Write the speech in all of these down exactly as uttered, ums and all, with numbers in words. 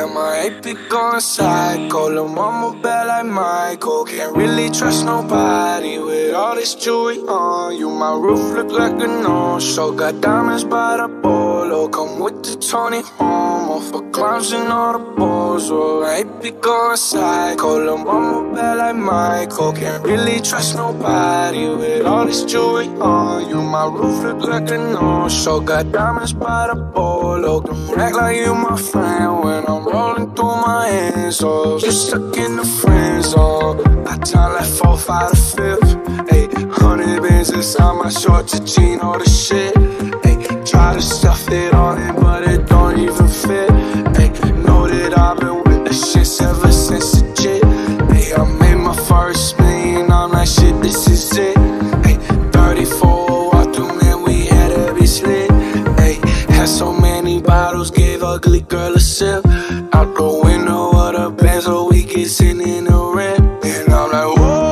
Damn, my A P going psycho. Lil' mama bad like Michael. Can't really trust nobody with all this jewelry on you. My roof look like a no-show. Got diamonds by the bolo. Come with the Tony Homo for clowns and all the balls. Oh, A P going psycho. Lil' mama bad like Michael. Can't really trust nobody with all this jewelry on you. My roof look like a no-show. Got diamonds by the bolo. Don't act like you my friend when I'm rolling through my hands. Oh, you stuck in the friend zone. I time like four, five to fifth. Ayy, hundred bands inside my shorts, to jean, all the shit. Ayy, try to stuff it on it, but it don't even fit. Ayy, know that I've been with the shits ever since the jit. Ayy, I made my first million, I'm like shit, this is it. Ayy, thirty-four walk through, man, we had every slit. Ayy, had so many bottles, gave ugly girl a sip. Out the window of the Benz, so we get sitting in the rent. And I'm like, whoa,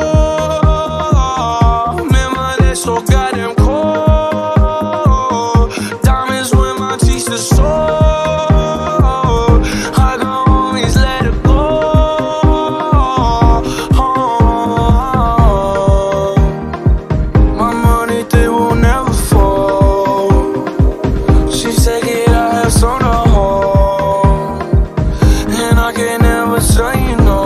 man, my legs so goddamn cold. Diamonds when my teeth are sore. I can always let it go. Oh, my money, they will never fall. She said, get out, have some to hold. And I can never say no.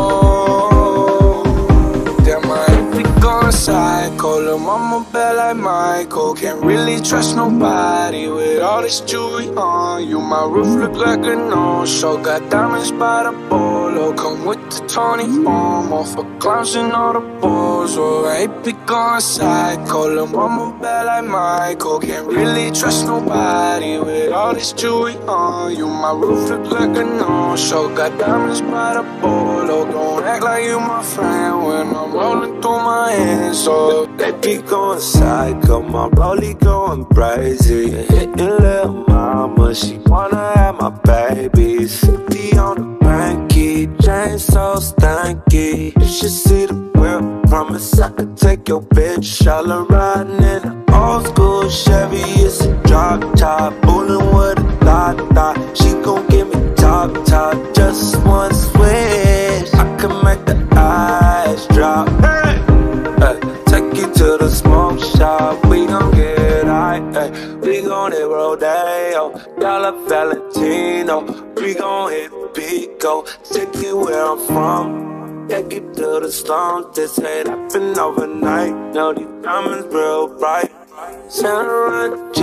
Damn, my A P going psycho. Lil' mama bad like Michael. Can't really trust nobody with all this jewelry on you. My roof look like a no-show. Got diamonds by the bolo. Come with the Tony Homo for clowns and all the balls. Oh, A P going psycho. Lil' mama bad like Michael. Can't really trust nobody with all this jewelry on you. My roof look like a no-show. Got diamonds by the bolo. Don't act like you my friend when I'm rolling through my hands. So They be going psycho, my rollie going crazy. Hitting lil' mama, she wanna have my baby. Sippy on the banky, chain so stanky. You should see the whip, promise I could take your bitch. All her riding in an old school Chevy, it's a drop top. Bullin' with a thought thought, she gon' give me top top. Just one switch, I can make the eyes drop. Hey, hey, take you to the smoke shop, we gon' get high. Hey, we gon' hit Rodeo, Dolla Valentino. We gon' hit Pico, take you where I'm from. Take you to the slums, this ain't happen overnight. Know these diamonds real bright. Santa G,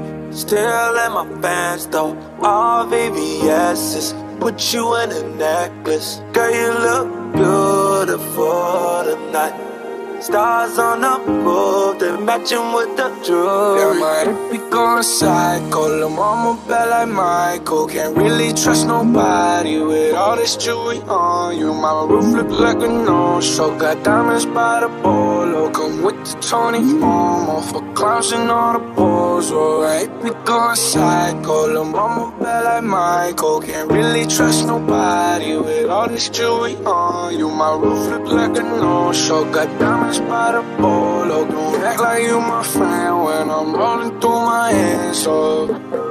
still at my fans though. All V V S's, put you in a necklace. Girl, you look beautiful tonight. Stars on the roof, they matching with the jewelry. damn, my A P going psycho. Lil' mama bad like Michael. Can't really trust nobody with all this jewelry on you. My roof look like a no-show. Got diamonds by the bolo. Come with the Tony Homo for clowns and all the balls. Oh, A P going psycho. Lil' mama bad like Michael. Can't really trust nobody with all this jewelry on you. My roof look like a no-show. Got diamonds by the bolo. Don't act like you my friend when I'm rolling through my hands. So